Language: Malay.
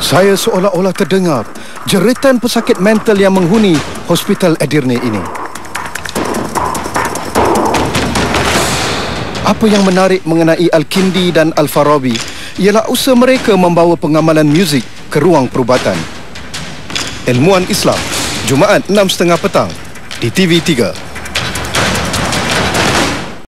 Saya seolah-olah terdengar jeritan pesakit mental yang menghuni Hospital Edirne ini. Apa yang menarik mengenai Al-Kindi dan Al-Farabi ialah usaha mereka membawa pengamalan muzik ke ruang perubatan. Ilmuwan Islam, Jumaat 6.30 petang di TV3.